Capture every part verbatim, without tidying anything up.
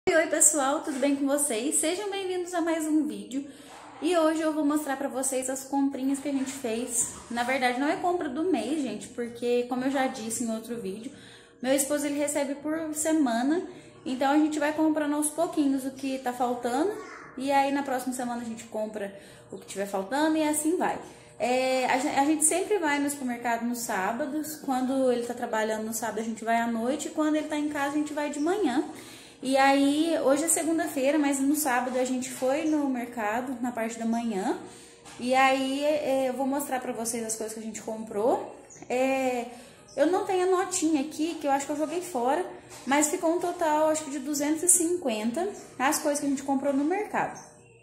Oi pessoal, tudo bem com vocês? Sejam bem-vindos a mais um vídeo. E hoje eu vou mostrar pra vocês as comprinhas que a gente fez. Na verdade não é compra do mês, gente, porque como eu já disse em outro vídeo, meu esposo ele recebe por semana, então a gente vai comprando aos pouquinhos o que tá faltando, e aí na próxima semana a gente compra o que tiver faltando e assim vai. É, a gente sempre vai no supermercado nos sábados. Quando ele tá trabalhando no sábado a gente vai à noite, e quando ele tá em casa a gente vai de manhã. E aí, hoje é segunda-feira, mas no sábado a gente foi no mercado, na parte da manhã. E aí, é, eu vou mostrar pra vocês as coisas que a gente comprou. É, eu não tenho a notinha aqui, que eu acho que eu joguei fora, mas ficou um total, acho que de duzentos e cinquenta, as coisas que a gente comprou no mercado.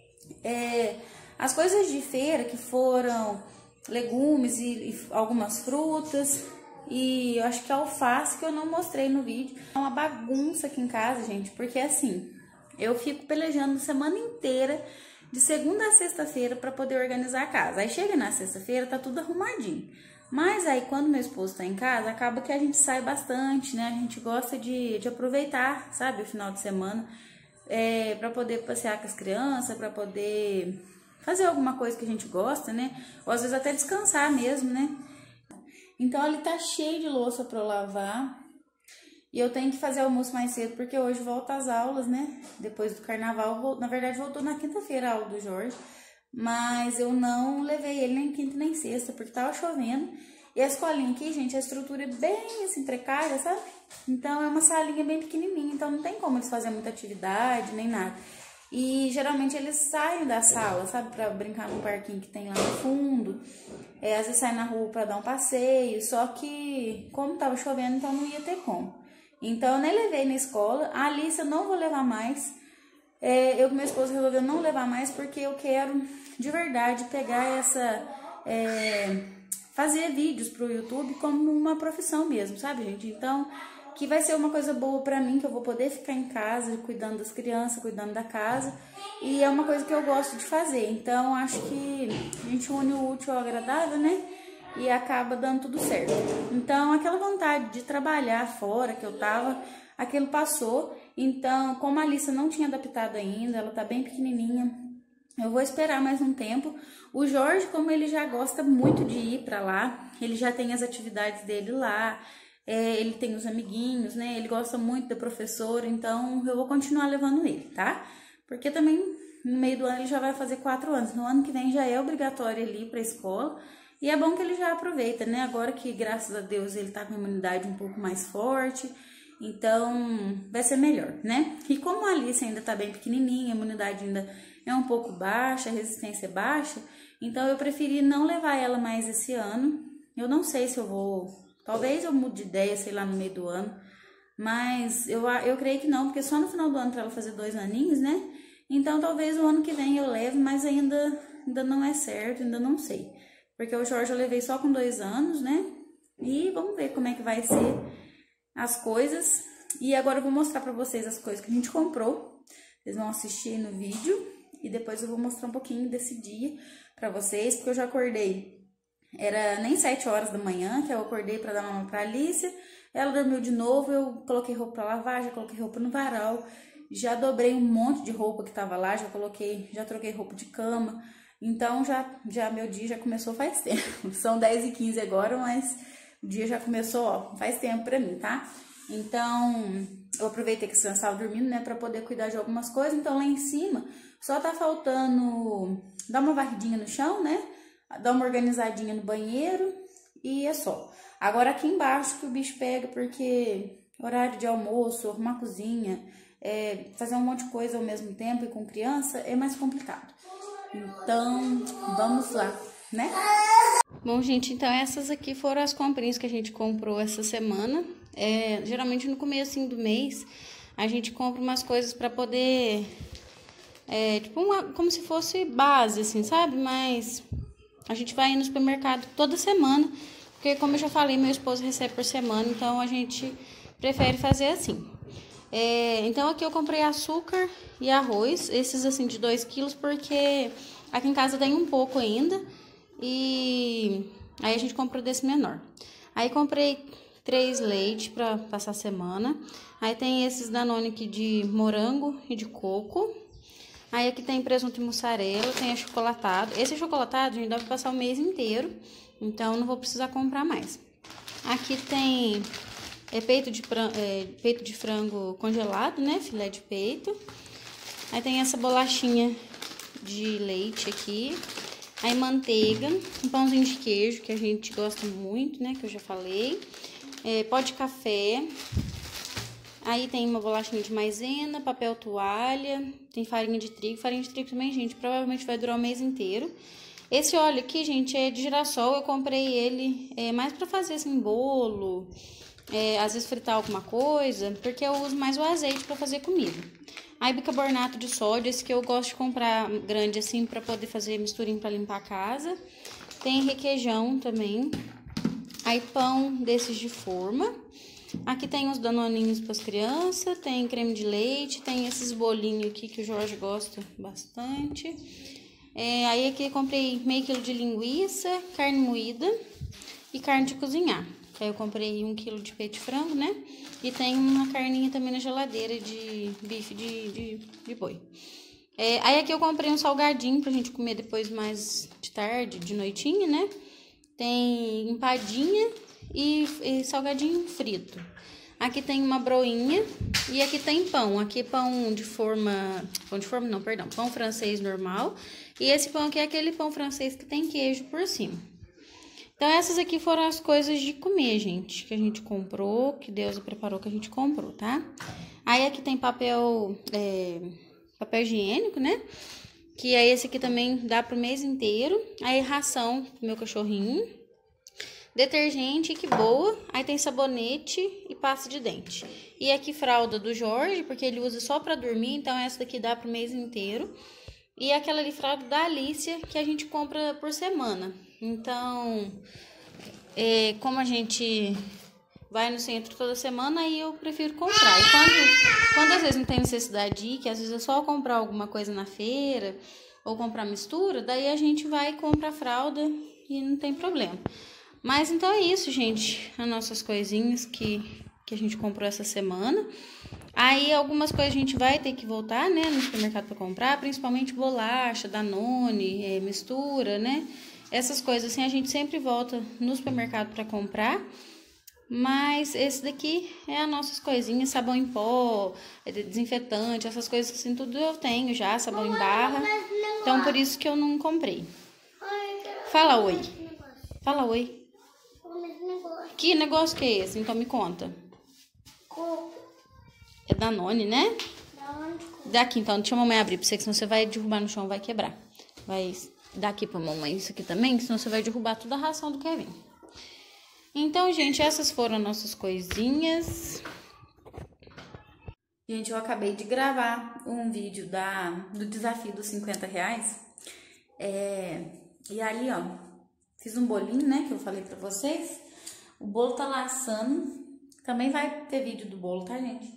É, as coisas de feira, que foram legumes e, e algumas frutas... E eu acho que alface que eu não mostrei no vídeo. É uma bagunça aqui em casa, gente, porque assim, eu fico pelejando a semana inteira, de segunda a sexta-feira, pra poder organizar a casa. Aí chega na sexta-feira, tá tudo arrumadinho. Mas aí, quando meu esposo tá em casa, acaba que a gente sai bastante, né? A gente gosta de, de aproveitar, sabe, o final de semana, é, pra poder passear com as crianças, pra poder fazer alguma coisa que a gente gosta, né? Ou às vezes até descansar mesmo, né? Então, ali tá cheio de louça pra eu lavar. E eu tenho que fazer almoço mais cedo, porque hoje volta às aulas, né? Depois do carnaval, vou, na verdade, voltou na quinta-feira a aula do Jorge. Mas eu não levei ele nem quinta nem sexta, porque tava chovendo. E a escolinha aqui, gente, a estrutura é bem, assim, precária, sabe? Então, é uma salinha bem pequenininha, então não tem como eles fazerem muita atividade, nem nada. E geralmente eles saem da sala, sabe, pra brincar no parquinho que tem lá no fundo. É, às vezes saem na rua pra dar um passeio, só que como tava chovendo, então não ia ter como. Então eu nem levei na escola. A Alice eu não vou levar mais. É, eu e meu esposo resolveu não levar mais porque eu quero de verdade pegar essa... É, fazer vídeos pro YouTube como uma profissão mesmo, sabe, gente? Então... que vai ser uma coisa boa pra mim, que eu vou poder ficar em casa, cuidando das crianças, cuidando da casa, e é uma coisa que eu gosto de fazer, então acho que a gente une o útil ao agradável, né, e acaba dando tudo certo. Então aquela vontade de trabalhar fora que eu tava, aquilo passou, então como a Alissa não tinha adaptado ainda, ela tá bem pequenininha, eu vou esperar mais um tempo. O Jorge, como ele já gosta muito de ir pra lá, ele já tem as atividades dele lá, É, ele tem os amiguinhos, né? Ele gosta muito da professora, então eu vou continuar levando ele, tá? Porque também no meio do ano ele já vai fazer quatro anos. No ano que vem já é obrigatório ele ir pra escola. E é bom que ele já aproveita, né? Agora que, graças a Deus, ele tá com a imunidade um pouco mais forte, então vai ser melhor, né? E como a Alice ainda tá bem pequenininha, a imunidade ainda é um pouco baixa, a resistência é baixa, então eu preferi não levar ela mais esse ano. Eu não sei se eu vou... Talvez eu mude de ideia, sei lá, no meio do ano, mas eu, eu creio que não, porque só no final do ano para ela fazer dois aninhos, né? Então talvez o ano que vem eu leve, mas ainda, ainda não é certo, ainda não sei. Porque o Jorge eu levei só com dois anos, né? E vamos ver como é que vai ser as coisas. E agora eu vou mostrar para vocês as coisas que a gente comprou. Vocês vão assistir no vídeo e depois eu vou mostrar um pouquinho desse dia para vocês, porque eu já acordei. Era nem sete horas da manhã que eu acordei para dar uma pra Alicia. Ela dormiu de novo, eu coloquei roupa para lavar, já coloquei roupa no varal. Já dobrei um monte de roupa que tava lá, já coloquei, já troquei roupa de cama. Então já, já meu dia já começou faz tempo. São dez e quinze agora, mas o dia já começou, ó, faz tempo pra mim, tá? Então eu aproveitei que as crianças estavam dormindo, né, pra poder cuidar de algumas coisas. Então lá em cima só tá faltando dar uma varridinha no chão, né? Dar uma organizadinha no banheiro e é só. Agora aqui embaixo que o bicho pega, porque horário de almoço, arrumar a cozinha, é, fazer um monte de coisa ao mesmo tempo e com criança é mais complicado. Então, vamos lá, né? Bom, gente, então essas aqui foram as comprinhas que a gente comprou essa semana. É, geralmente no começo do mês a gente compra umas coisas para poder... É, tipo, uma, como se fosse base, assim, sabe? Mas... a gente vai no supermercado toda semana, porque como eu já falei, meu esposo recebe por semana, então a gente prefere fazer assim. É, então aqui eu comprei açúcar e arroz, esses assim de dois quilos, porque aqui em casa tem um pouco ainda, e aí a gente comprou desse menor. Aí comprei três leite para passar a semana. Aí tem esses Danone aqui de morango e de coco. Aí aqui tem presunto e mussarela, tem achocolatado. Esse achocolatado a gente dá pra passar o mês inteiro, então não vou precisar comprar mais. Aqui tem é, peito, de, é, peito de frango congelado, né? Filé de peito. Aí tem essa bolachinha de leite aqui. Aí manteiga, um pãozinho de queijo, que a gente gosta muito, né? Que eu já falei. É, pó de café. Aí tem uma bolachinha de maisena, papel toalha, tem farinha de trigo. Farinha de trigo também, gente, provavelmente vai durar o mês inteiro. Esse óleo aqui, gente, é de girassol. Eu comprei ele é, mais pra fazer, assim, bolo, é, às vezes fritar alguma coisa, porque eu uso mais o azeite pra fazer comida. Aí bicarbonato de sódio, esse que eu gosto de comprar grande, assim, pra poder fazer misturinho pra limpar a casa. Tem requeijão também. Aí pão desses de forma. Aqui tem os danoninhos para as crianças, tem creme de leite, tem esses bolinhos aqui que o Jorge gosta bastante. É, aí aqui eu comprei meio quilo de linguiça, carne moída e carne de cozinhar. Aí eu comprei um quilo de peito de frango, né? E tem uma carninha também na geladeira de bife de, de, de boi. É, aí aqui eu comprei um salgadinho pra gente comer depois mais de tarde, de noitinha, né? Tem empadinha e, e salgadinho frito. Aqui tem uma broinha e aqui tem pão. Aqui pão de forma... Pão de forma não, perdão. Pão francês normal. E esse pão aqui é aquele pão francês que tem queijo por cima. Então essas aqui foram as coisas de comer, gente. Que a gente comprou, que Deus preparou que a gente comprou, tá? Aí aqui tem papel... É, papel higiênico, né? Que é esse aqui também dá pro mês inteiro. Aí ração pro meu cachorrinho. Detergente, que boa. Aí tem sabonete e pasta de dente. E aqui fralda do Jorge, porque ele usa só pra dormir, então essa daqui dá pro mês inteiro. E aquela ali fralda da Alicia, que a gente compra por semana. Então, é, como a gente vai no centro toda semana, aí eu prefiro comprar. E quando, quando às vezes não tem necessidade de ir, que às vezes é só comprar alguma coisa na feira ou comprar mistura, daí a gente vai e compra a fralda e não tem problema. Mas então é isso, gente, as nossas coisinhas que, que a gente comprou essa semana. Aí algumas coisas a gente vai ter que voltar, né, no supermercado para comprar, principalmente bolacha, Danone, é, mistura, né? Essas coisas assim a gente sempre volta no supermercado para comprar. Mas esse daqui é as nossas coisinhas, sabão em pó, desinfetante, essas coisas assim, tudo eu tenho já, sabão em barra. Então por isso que eu não comprei. Fala oi. Fala oi. Que negócio que é esse? Então me conta. Coco. É Danone, né? Danone. Daqui então, deixa a mamãe abrir pra você, que senão você vai derrubar no chão, vai quebrar. Vai dar aqui pra mamãe isso aqui também, senão você vai derrubar toda a ração do Kevin. Então, gente, essas foram nossas coisinhas. Gente, eu acabei de gravar um vídeo da, do desafio dos cinquenta reais. É, e ali, ó, fiz um bolinho, né, que eu falei pra vocês. O bolo tá lá assando. Também vai ter vídeo do bolo, tá, gente?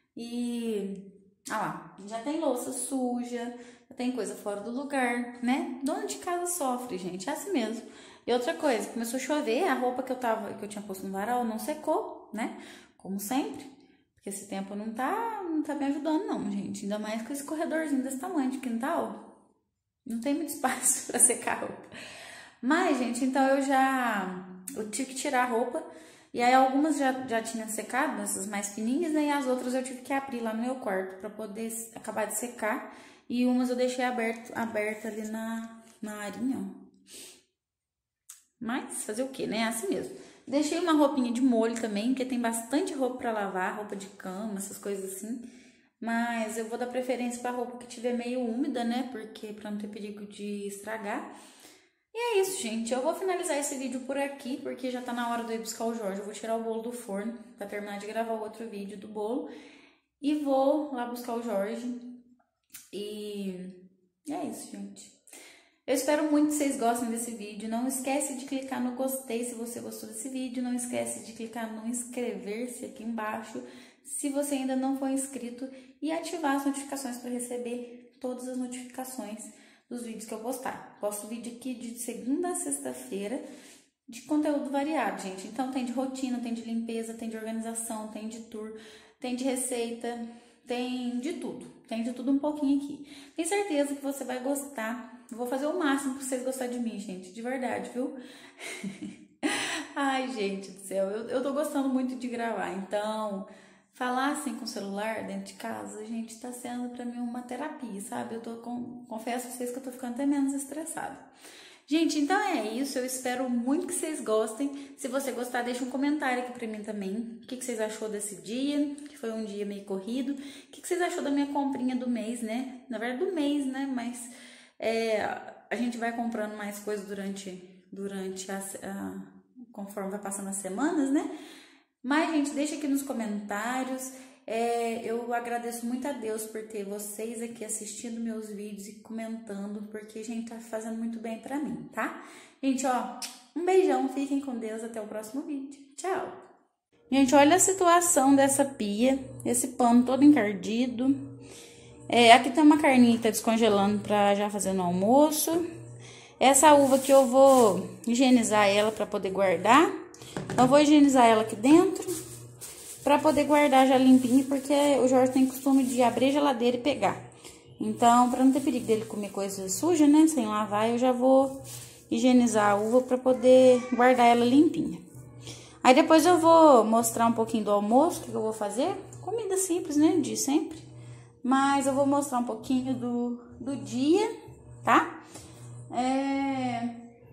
E, ah lá, já tem louça suja, já tem coisa fora do lugar, né? Dona de casa sofre, gente, é assim mesmo. E outra coisa, começou a chover, a roupa que eu tava, que eu tinha posto no varal não secou, né? Como sempre. Porque esse tempo não tá, não tá me ajudando não, gente. Ainda mais com esse corredorzinho desse tamanho de quintal. Não tem muito espaço pra secar a roupa. Mas, gente, então eu já... Eu tive que tirar a roupa. E aí algumas já, já tinham secado, essas mais fininhas, né? E as outras eu tive que abrir lá no meu quarto pra poder acabar de secar. E umas eu deixei aberto, aberta ali na, na arinha, ó. Mas fazer o que, né? É assim mesmo. Deixei uma roupinha de molho também, porque tem bastante roupa pra lavar, roupa de cama, essas coisas assim. Mas eu vou dar preferência pra roupa que tiver meio úmida, né? Porque pra não ter perigo de estragar. E é isso, gente. Eu vou finalizar esse vídeo por aqui, porque já tá na hora de eu ir buscar o Jorge. Eu vou tirar o bolo do forno pra terminar de gravar o outro vídeo do bolo. E vou lá buscar o Jorge. E é isso, gente. Eu espero muito que vocês gostem desse vídeo. Não esquece de clicar no gostei se você gostou desse vídeo. Não esquece de clicar no inscrever-se aqui embaixo se você ainda não for inscrito. E ativar as notificações para receber todas as notificações dos vídeos que eu postar. Posto vídeo aqui de segunda a sexta-feira. de conteúdo variado, gente. Então tem de rotina, tem de limpeza, tem de organização, tem de tour, tem de receita, tem de tudo. Tem de tudo um pouquinho aqui. Tenho certeza que você vai gostar. Eu vou fazer o máximo pra vocês gostarem de mim, gente. De verdade, viu? Ai, gente do céu. Eu, eu tô gostando muito de gravar. Então, falar assim com o celular dentro de casa, gente, tá sendo pra mim uma terapia, sabe? Eu tô com, confesso a vocês que eu tô ficando até menos estressada. Gente, então é isso. Eu espero muito que vocês gostem. Se você gostar, deixa um comentário aqui pra mim também. O que, que vocês achou desse dia? Que foi um dia meio corrido. O que, que vocês achou da minha comprinha do mês, né? Na verdade, do mês, né? Mas é, a gente vai comprando mais coisas durante, durante a, a, conforme vai passando as semanas, né? Mas, gente, deixa aqui nos comentários. É, eu agradeço muito a Deus por ter vocês aqui assistindo meus vídeos e comentando, porque, gente, tá fazendo muito bem pra mim, tá? Gente, ó, um beijão, fiquem com Deus, até o próximo vídeo. Tchau! Gente, olha a situação dessa pia, esse pano todo encardido. É, aqui tem uma carninha que tá descongelando pra já fazer no almoço. Essa uva que eu vou higienizar ela pra poder guardar. Eu vou higienizar ela aqui dentro, pra poder guardar já limpinho, porque o Jorge tem costume de abrir a geladeira e pegar. Então, pra não ter perigo dele comer coisa suja, né, sem lavar, eu já vou higienizar a uva pra poder guardar ela limpinha. Aí depois eu vou mostrar um pouquinho do almoço, o que eu vou fazer. Comida simples, né, de sempre. Mas eu vou mostrar um pouquinho do, do dia, tá? É...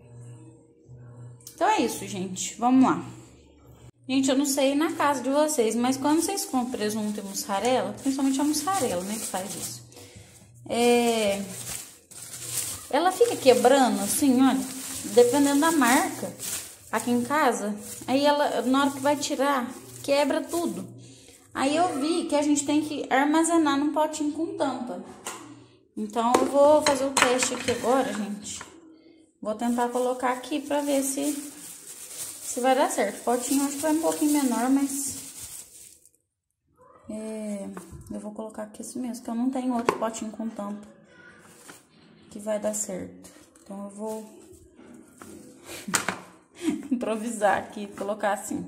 Então é isso, gente. Vamos lá. Gente, eu não sei na casa de vocês, mas quando vocês compram presunto e mussarela, principalmente a mussarela, né, que faz isso, é... ela fica quebrando, assim, olha, dependendo da marca, aqui em casa, aí ela, na hora que vai tirar, quebra tudo. Aí eu vi que a gente tem que armazenar num potinho com tampa. Então, eu vou fazer o teste aqui agora, gente. Vou tentar colocar aqui pra ver se... se vai dar certo. O potinho acho que vai um pouquinho menor, mas... É, eu vou colocar aqui assim mesmo, que eu não tenho outro potinho com tampa que vai dar certo. Então, eu vou improvisar aqui, colocar assim.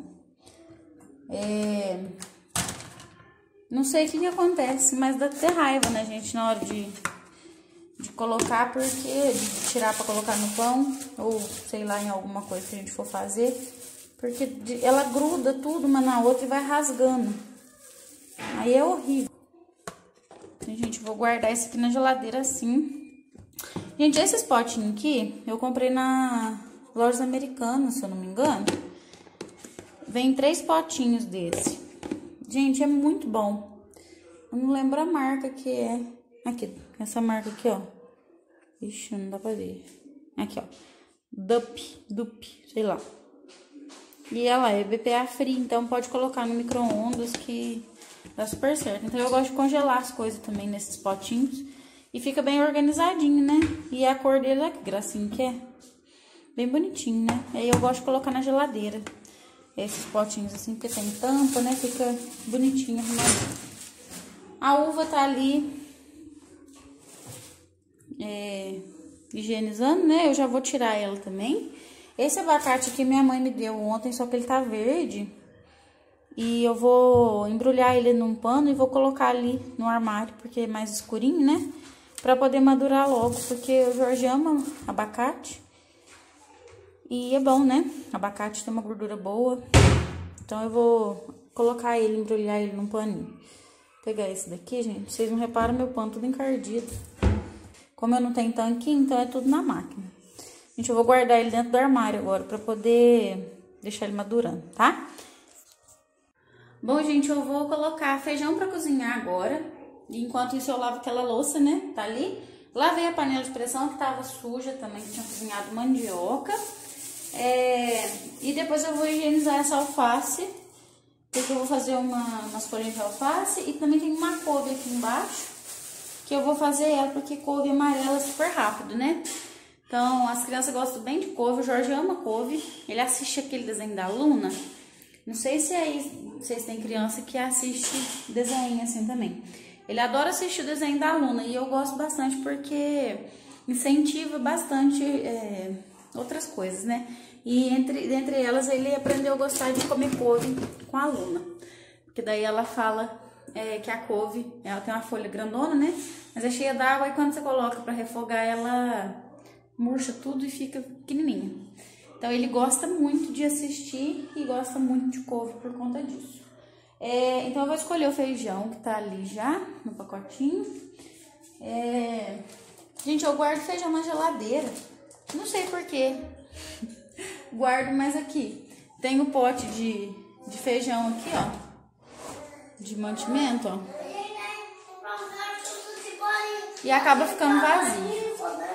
É... Não sei o que que acontece, mas dá até raiva, né, gente, na hora de, de colocar, porque... de tirar pra colocar no pão, ou sei lá, em alguma coisa que a gente for fazer... Porque ela gruda tudo uma na outra e vai rasgando. Aí é horrível. Então, gente, vou guardar esse aqui na geladeira assim. Gente, esses potinhos aqui, eu comprei na Lojas Americanas, se eu não me engano. Vem três potinhos desse. Gente, é muito bom. Eu não lembro a marca que é. Aqui, essa marca aqui, ó. Ixi, não dá pra ver. Aqui, ó. Dup, Dup, sei lá. E ela é B P A free, então pode colocar no micro-ondas que dá super certo. Então eu gosto de congelar as coisas também nesses potinhos. E fica bem organizadinho, né? E a cor dele, olha que gracinha que é. Bem bonitinho, né? Aí eu gosto de colocar na geladeira. Esses potinhos assim, porque tem tampa, né? Fica bonitinho, arrumadinho. A uva tá ali é, higienizando, né? Eu já vou tirar ela também. Esse abacate aqui minha mãe me deu ontem, só que ele tá verde. E eu vou embrulhar ele num pano e vou colocar ali no armário, porque é mais escurinho, né? Pra poder madurar logo, porque o Jorge ama abacate. E é bom, né? Abacate tem uma gordura boa. Então eu vou colocar ele, embrulhar ele num paninho. Vou pegar esse daqui, gente. Vocês não reparam, meu pano tudo encardido. Como eu não tenho tanquinho, então é tudo na máquina. Gente, eu vou guardar ele dentro do armário agora, pra poder deixar ele madurando, tá? Bom, gente, eu vou colocar feijão pra cozinhar agora. Enquanto isso, eu lavo aquela louça, né? Tá ali. Lavei a panela de pressão, que tava suja também, que tinha cozinhado mandioca. É... E depois eu vou higienizar essa alface, porque eu vou fazer uma, umas folhinhas de alface. E também tem uma couve aqui embaixo, que eu vou fazer ela, porque couve amarela é super rápido, né? Então, as crianças gostam bem de couve, o Jorge ama couve. Ele assiste aquele desenho da Luna. Não sei se aí vocês têm criança que assiste desenho assim também. Ele adora assistir o desenho da Luna e eu gosto bastante porque incentiva bastante é, outras coisas, né? E entre, entre elas ele aprendeu a gostar de comer couve com a Luna. Porque daí ela fala é, que a couve, ela tem uma folha grandona, né? Mas é cheia d'água e quando você coloca pra refogar ela murcha tudo e fica pequenininha. Então ele gosta muito de assistir e gosta muito de couve por conta disso. É, então eu vou escolher o feijão que tá ali já no pacotinho. É, gente, eu guardo feijão na geladeira. Não sei porquê. Guardo mais aqui. Tem o pote de, de feijão aqui, ó. De mantimento, ó. E acaba ficando vazio.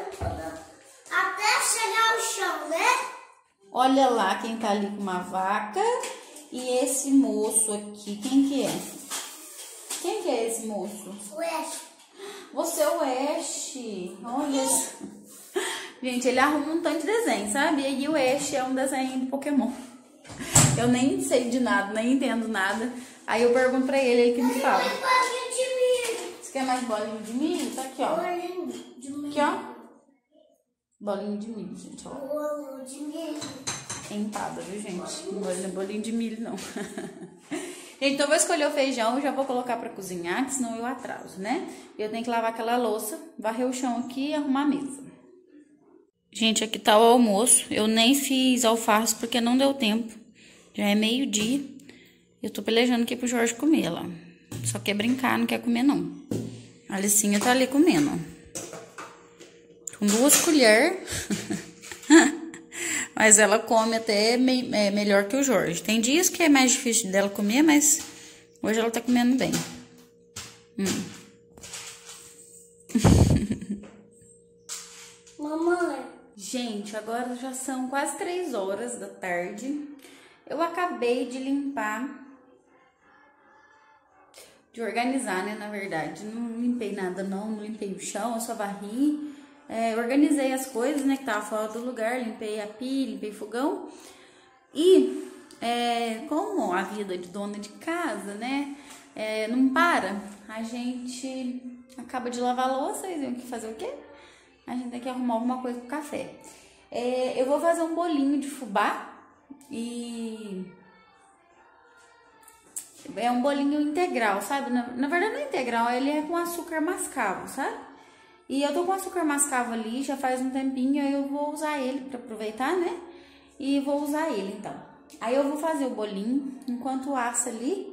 Até chegar ao chão, né? Olha lá quem tá ali com uma vaca. E esse moço aqui, quem que é? Quem que é esse moço? O Ash. Você é o Ash. Olha isso. Gente, ele arruma um tanto de desenho, sabe? E aí o Ash é um desenho de Pokémon. Eu nem sei de nada, nem entendo nada. Aí eu pergunto pra ele, ele que me fala. Bolinho de milho. Você quer mais bolinho de milho? Tá aqui, ó. Bolinho de milho. Aqui, ó. Bolinho de milho, gente, ó. Bolinho de milho. Empada, viu, gente? Não é bolinho de milho, não. Então, eu vou escolher o feijão e já vou colocar pra cozinhar, que senão eu atraso, né? Eu tenho que lavar aquela louça, varrer o chão aqui e arrumar a mesa. Gente, aqui tá o almoço. Eu nem fiz alface porque não deu tempo. Já é meio-dia. Eu tô pelejando aqui pro Jorge comer lá. Só quer brincar, não quer comer, não. A Alicinha tá ali comendo, ó. Com duas colheres. Mas ela come até me, é, melhor que o Jorge. Tem dias que é mais difícil dela comer, mas hoje ela tá comendo bem. Hum. Mamãe. Gente, agora já são quase três horas da tarde. Eu acabei de limpar, de organizar, né, na verdade. Não limpei nada não, não limpei o chão, eu só varri. É, organizei as coisas, né, que tava fora do lugar, limpei a pia, limpei o fogão. E é, como a vida de dona de casa, né, é, não para, a gente acaba de lavar a louça e tem que fazer o quê? A gente tem que arrumar alguma coisa pro café. É, eu vou fazer um bolinho de fubá e... é um bolinho integral, sabe? Na, na verdade não é integral, ele é com açúcar mascavo, sabe? E eu tô com açúcar mascavo ali, já faz um tempinho, aí eu vou usar ele pra aproveitar, né? E vou usar ele, então. Aí eu vou fazer o bolinho, enquanto assa ali.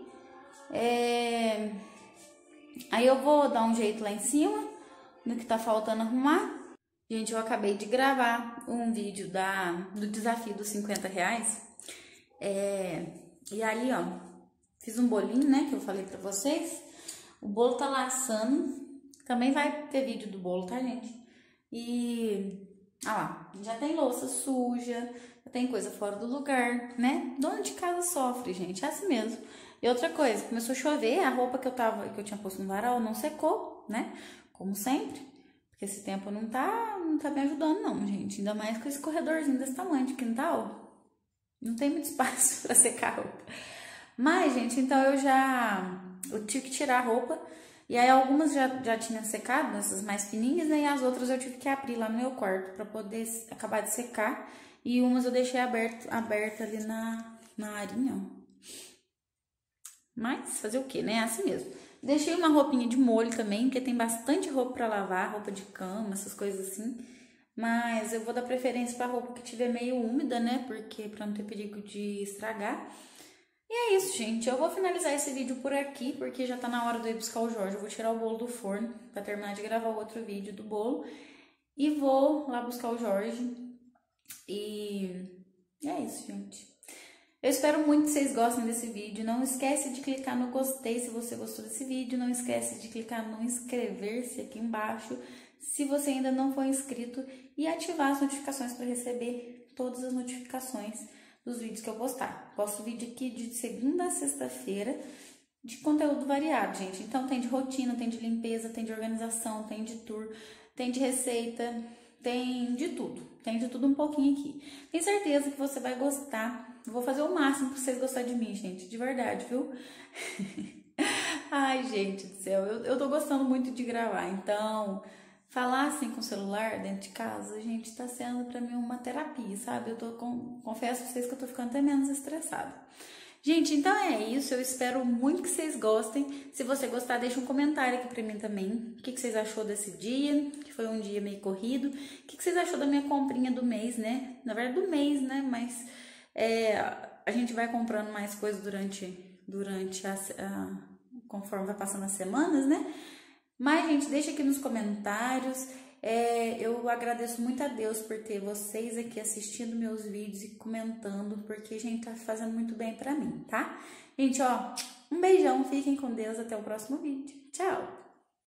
É... Aí eu vou dar um jeito lá em cima, no que tá faltando arrumar. Gente, eu acabei de gravar um vídeo da, do desafio dos cinquenta reais. É... E ali, ó, fiz um bolinho, né, que eu falei pra vocês. O bolo tá lá assando. Também vai ter vídeo do bolo, tá, gente? E, ah lá, já tem louça suja, já tem coisa fora do lugar, né? Dona de casa sofre, gente, é assim mesmo. E outra coisa, começou a chover, a roupa que eu tava, que eu tinha posto no varal não secou, né? Como sempre, porque esse tempo não tá, não tá me ajudando não, gente. Ainda mais com esse corredorzinho desse tamanho de quintal, não tem muito espaço pra secar a roupa. Mas, gente, então eu já, eu tive que tirar a roupa. E aí algumas já, já tinham secado, essas mais fininhas, né? E as outras eu tive que abrir lá no meu quarto pra poder acabar de secar. E umas eu deixei aberto, aberta ali na, na arinha, ó. Mas fazer o quê, né? É assim mesmo. Deixei uma roupinha de molho também, porque tem bastante roupa pra lavar, roupa de cama, essas coisas assim. Mas eu vou dar preferência pra roupa que tiver meio úmida, né? Porque pra não ter perigo de estragar. E é isso, gente. Eu vou finalizar esse vídeo por aqui, porque já tá na hora de eu ir buscar o Jorge. Eu vou tirar o bolo do forno pra terminar de gravar o outro vídeo do bolo. E vou lá buscar o Jorge. E é isso, gente. Eu espero muito que vocês gostem desse vídeo. Não esquece de clicar no gostei se você gostou desse vídeo. Não esquece de clicar no inscrever-se aqui embaixo se você ainda não for inscrito. E ativar as notificações para receber todas as notificações dos vídeos que eu postar. Posto vídeo aqui de segunda a sexta-feira de conteúdo variado, gente. Então tem de rotina, tem de limpeza, tem de organização, tem de tour, tem de receita, tem de tudo. Tem de tudo um pouquinho aqui. Tenho certeza que você vai gostar. Eu vou fazer o máximo pra vocês gostarem de mim, gente. De verdade, viu? Ai, gente do céu. Eu, eu tô gostando muito de gravar. Então, falar assim com o celular dentro de casa, gente, tá sendo pra mim uma terapia, sabe? Eu tô com, confesso pra vocês que eu tô ficando até menos estressada. Gente, então é isso, eu espero muito que vocês gostem. Se você gostar, deixa um comentário aqui pra mim também. O que, que vocês achou desse dia, que foi um dia meio corrido. O que, que vocês achou da minha comprinha do mês, né? Na verdade do mês, né? Mas é, a gente vai comprando mais coisas durante, durante a, a, conforme vai passando as semanas, né? Mas, gente, deixa aqui nos comentários. É, eu agradeço muito a Deus por ter vocês aqui assistindo meus vídeos e comentando, porque, gente, tá fazendo muito bem pra mim, tá? Gente, ó, um beijão, fiquem com Deus, até o próximo vídeo. Tchau!